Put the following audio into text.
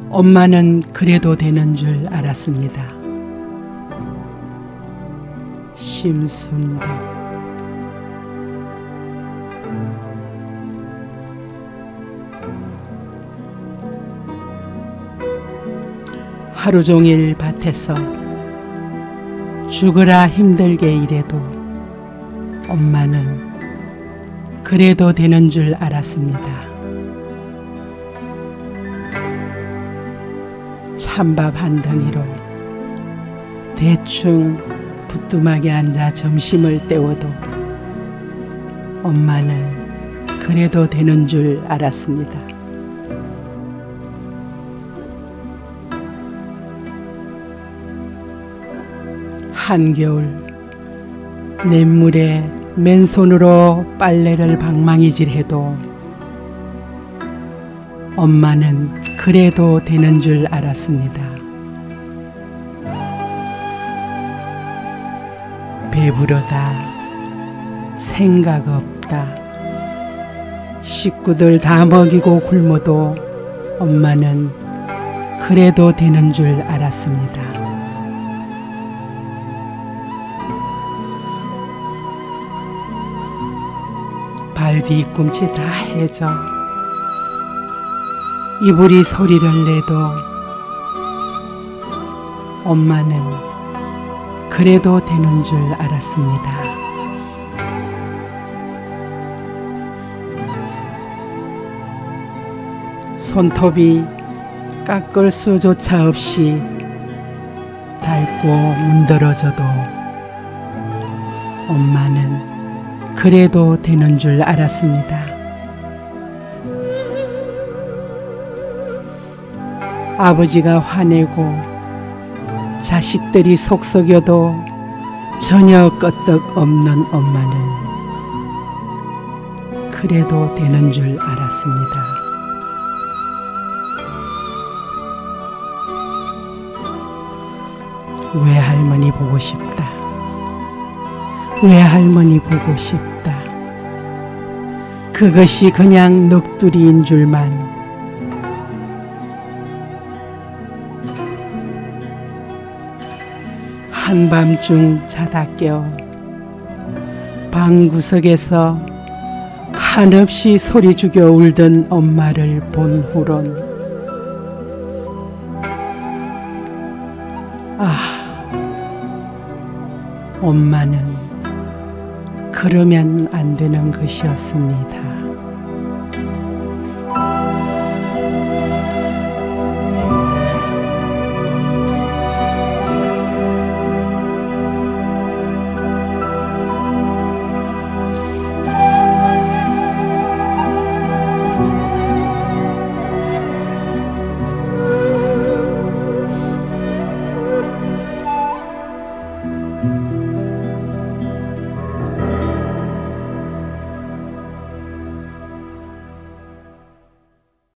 엄마는 그래도 되는 줄 알았습니다. 심순덕. 하루 종일 밭에서 죽으라 힘들게 일해도 엄마는 그래도 되는 줄 알았습니다. 찬밥 한 덩이로 대충 부뚜막에 앉아 점심을 때워도 엄마는 그래도 되는 줄 알았습니다. 한겨울 냇물에 맨손으로 빨래를 방망이질해도 엄마는 그래도 되는 줄 알았습니다. 배부르다, 생각 없다, 식구들 다 먹이고 굶어도 엄마는 그래도 되는 줄 알았습니다. 발 뒤꿈치 다 해져 이불이 소리를 내도 엄마는 그래도 되는 줄 알았습니다. 손톱이 깎을 수조차 없이 닳고 문드러져도 엄마는 그래도 되는 줄 알았습니다. 아버지가 화내고 자식들이 속썩여도 전혀 끄떡 없는 엄마는 그래도 되는 줄 알았습니다. 외할머니 보고 싶다. 외할머니 보고 싶다. 그것이 그냥 넋두리인 줄만 한밤중 자다 깨어 방구석에서 한없이 소리 죽여 울던 엄마를 본 후론 엄마는 그러면 안 되는 것이었습니다.